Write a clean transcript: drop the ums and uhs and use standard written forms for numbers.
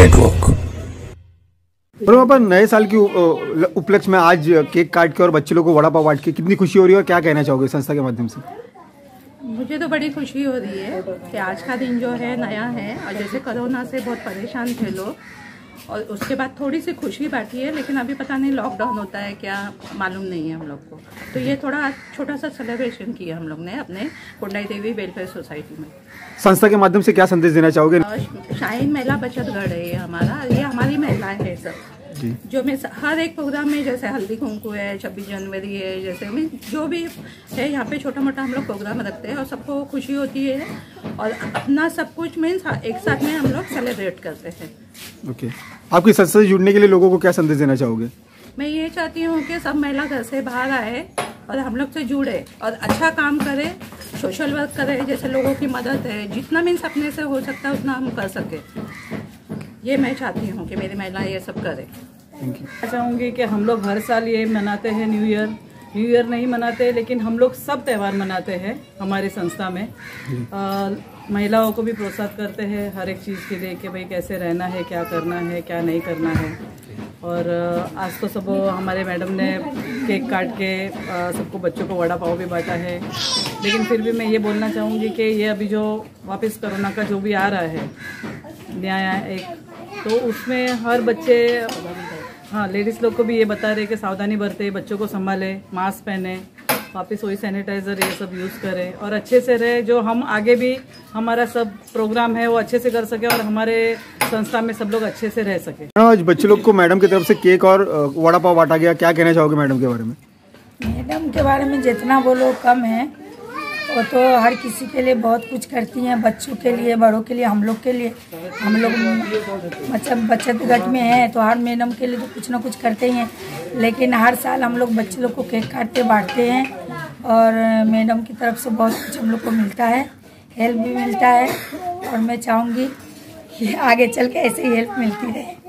Network. और वहाँ पर नए साल की उपलक्ष्य में आज केक काट के और बच्चे लोगों को वड़ा पाव बांट के कितनी खुशी हो रही है और क्या कहना चाहोगे संस्था के माध्यम से? मुझे तो बड़ी खुशी हो रही है कि आज का दिन जो है नया है और जैसे कोरोना से बहुत परेशान थे लोग और उसके बाद थोड़ी सी खुशी बाकी है, लेकिन अभी पता नहीं लॉकडाउन होता है क्या मालूम नहीं है हम लोग को। तो ये थोड़ा छोटा सा सेलिब्रेशन किया हम लोग ने अपने कुंडाई देवी वेलफेयर सोसाइटी में। संस्था के माध्यम से क्या संदेश देना चाहोगे? शाहीन महिला बचत गढ़ है ये हमारा, ये हमारी महिलाएं हैं सब जो मैं हर एक प्रोग्राम में जैसे हल्दी कुंकू है, 26 जनवरी है, जैसे मैं जो भी है यहाँ पे छोटा मोटा हम लोग प्रोग्राम रखते हैं और सबको खुशी होती है और अपना सब कुछ मीन्स एक साथ में हम लोग सेलिब्रेट करते हैं। ओके, आपकी संस्था से जुड़ने के लिए लोगों को क्या संदेश देना चाहोगे? मैं ये चाहती हूँ कि सब महिला घर से बाहर आए और हम लोग से जुड़े और अच्छा काम करे, सोशल वर्क करे, जैसे लोगों की मदद है जितना मीन्स अपने से हो सकता है उतना हम कर सके। ये मैं चाहती हूँ कि मेरी महिला ये सब करे। चाहूँगी कि हम लोग हर साल ये मनाते हैं, न्यू ईयर नहीं मनाते लेकिन हम लोग सब त्यौहार मनाते हैं हमारी संस्था में। महिलाओं को भी प्रोत्साहित करते हैं हर एक चीज़ के लिए कि भाई कैसे रहना है, क्या करना है, क्या नहीं करना है। और आज तो सब हमारे मैडम ने केक काट के सबको बच्चों को वड़ा पाव भी बांटा है, लेकिन फिर भी मैं ये बोलना चाहूँगी कि ये अभी जो वापस कोरोना का जो भी आ रहा है न्याय एक, तो उसमें हर बच्चे, हाँ लेडीज़ लोग को भी ये बता रहे कि सावधानी बरते, बच्चों को संभाले, मास्क पहने, वापस वही सैनिटाइज़र ये सब यूज़ करें और अच्छे से रहे, जो हम आगे भी हमारा सब प्रोग्राम है वो अच्छे से कर सके और हमारे संस्था में सब लोग अच्छे से रह सके। आज बच्चे लोग को मैडम की तरफ से केक और वड़ा पाव बांटा गया, क्या कहना चाहोगे मैडम के बारे में? मैडम के बारे में जितना बोलो कम है, वो तो हर किसी के लिए बहुत कुछ करती हैं, बच्चों के लिए, बड़ों के लिए, हम लोग के लिए। हम लोग मतलब बचत गट में हैं तो हर मैडम के लिए तो कुछ ना कुछ करते ही हैं, लेकिन हर साल हम लोग बच्चे लोग को केक काटते बांटते हैं और मैडम की तरफ से बहुत कुछ हम लोग को मिलता है, हेल्प भी मिलता है और मैं चाहूँगी कि आगे चल के ऐसे ही हेल्प मिलती रहे।